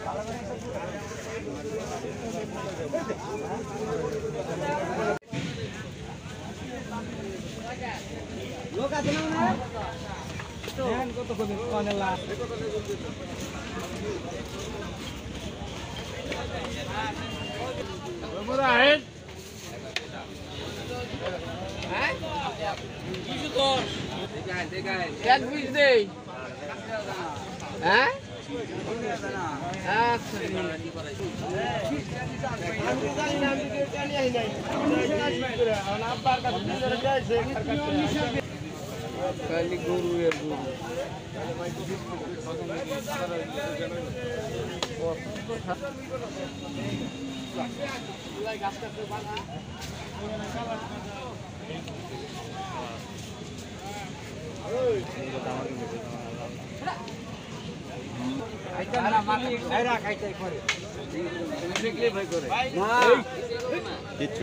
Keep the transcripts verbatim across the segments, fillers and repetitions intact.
লোক আছে না ধ্যান কত কবি কনেলা বড় হেড হ্যাঁ কিছু তো দেখাই দেখাই এক বিশ দেই হ্যাঁ আচ্ছা আমি জানি না আমি জানি নাই না আব্বার কাছে ধরে যাইছে খালি গরু এর গরু গাছ কাটতে বানা ওই আইতা না মাটি খাইরা খাইতে করে দেখলে ভয় করে না কিছু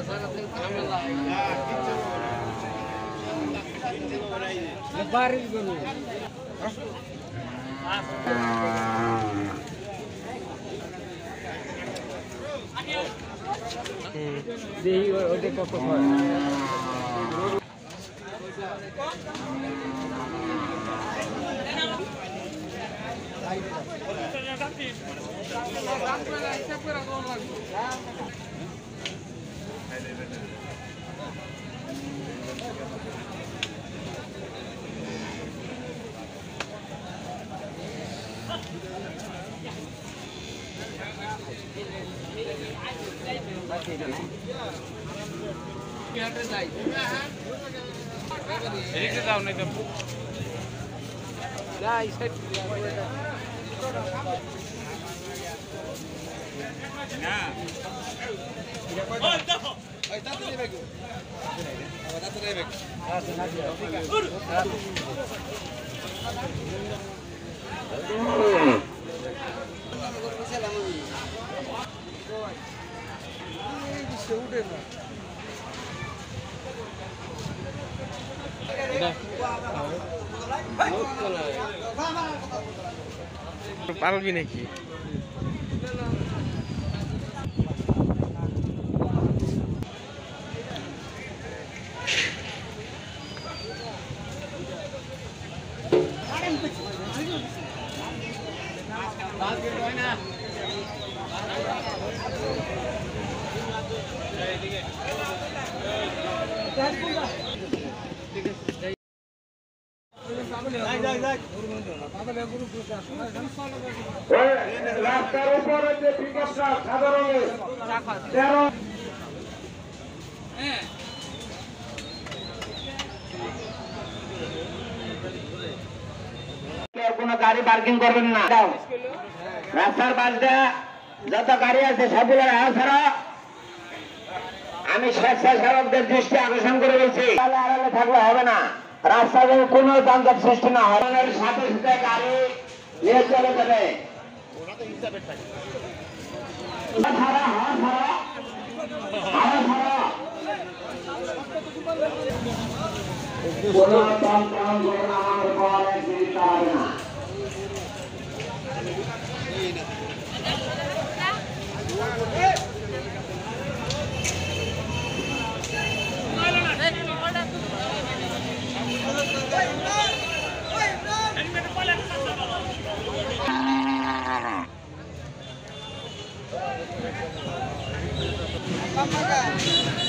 বারিশ গরু দেহি ওদের কত হয় পারবি নাকি রাস্তার উপরে যে পিকআপটা সাদা রঙের তেরো কোন গাড়ি পার্কিং করবেন না রাস্তার পাশে যত গাড়ি আছে সবগুলোর আসারা আমি স্বেচ্ছাসেবকদের দৃষ্টি আকর্ষণ করে বলছি আড়ালে থাকলে হবে না রাস্তায় কোন যানজট সৃষ্টি না হয় সাথে সাথে গাড়ি নিয়ে চলে যাবে কোন আমার পর এক মিনিট দাঁড়াবে না Come on,